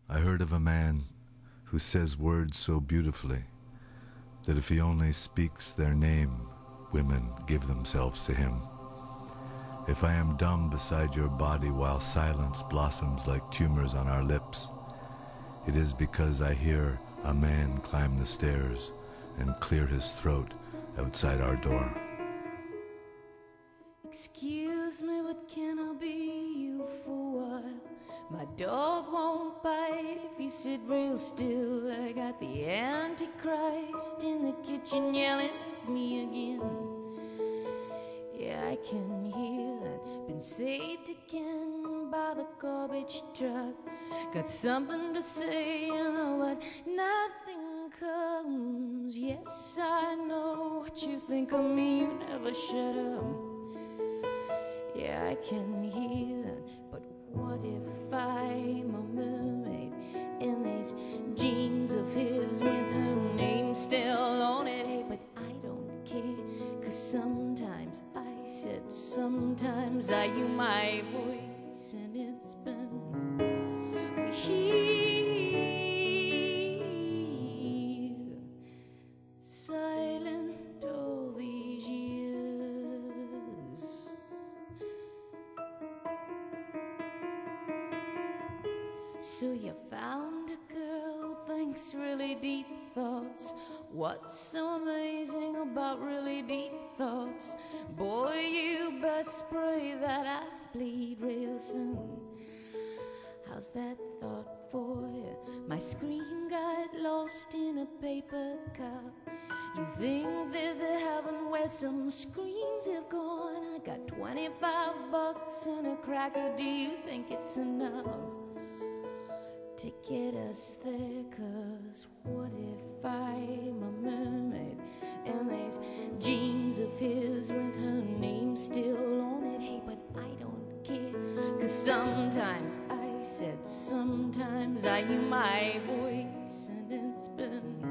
I heard of a man who says words so beautifully that if he only speaks their name, women give themselves to him. If I am dumb beside your body while silence blossoms like tumors on our lips, it is because I hear a man climb the stairs and clear his throat outside our door. Excuse me, but can I be you for a while? My dog won't bite if you sit real still. I got the Antichrist in the kitchen yelling at me again. Yeah, I can hear and been saved again by the garbage truck. Got something to say, you know what? Nothing comes. Yes, I know what you think of me. You never shut up. Yeah, I can hear, but what if I'm a mermaid in these jeans of his with her name still on it? Hey, but I don't care, 'cause sometimes I said, sometimes I use my voice, and it's been here, silent all these years. So you found a girl who thinks really deep thoughts. What's so amazing about really deep thoughts? Boy, you best pray that I bleed real soon. How's that thought for you? My screen got lost in a paper cup. You think there's a heaven where some screams have gone? I got 25 bucks and a cracker. Do you think it's enough to get us there? 'Cause what if I'm a mermaid in these jeans of his with her name still on it? Hey, but I don't care, 'cause sometimes I said, sometimes I use my voice, and it's been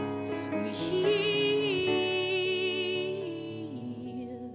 here,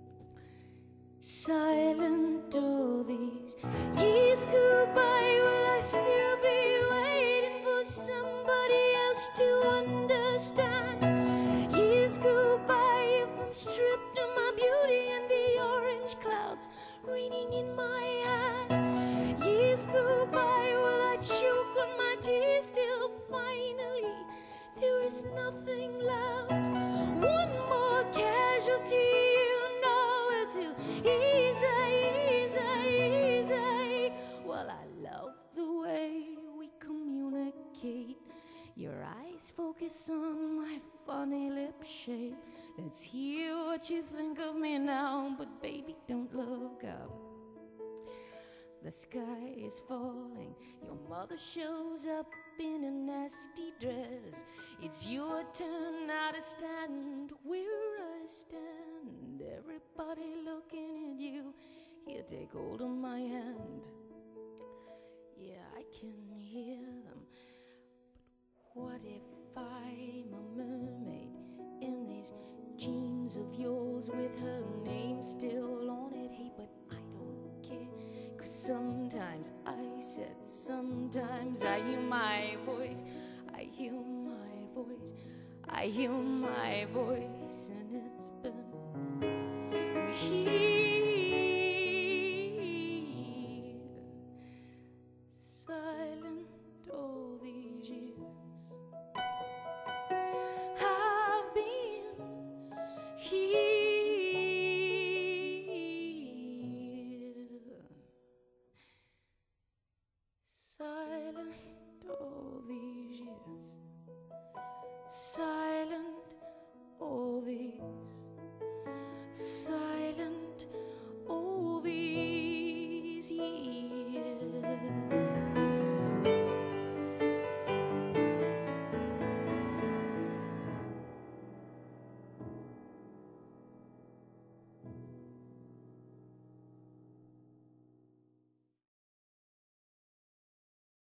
silent all these years go by. Will I still be waiting for somebody else to understand? Years go by if I'm stripped of my beauty and the orange clouds raining in my hand. Years go by, will I choke on my tears till finally there is nothing left? One more casualty, you know it's too easy, easy, easy. Well, I love the way we communicate. Your eyes focus on my funny lip shape. Let's hear what you think of me now, but baby, don't look up. The sky is falling, your mother shows up in a nasty dress. It's your turn now to stand where I stand. Everybody looking at you, here, take hold of my hand. Yeah, I can hear them, but what if I'm a mermaid in these jeans of yours with her name still on it? Hey, but I don't care, 'cause sometimes I said, sometimes I hear my voice, I hear my voice, I hear my voice, and it's been here.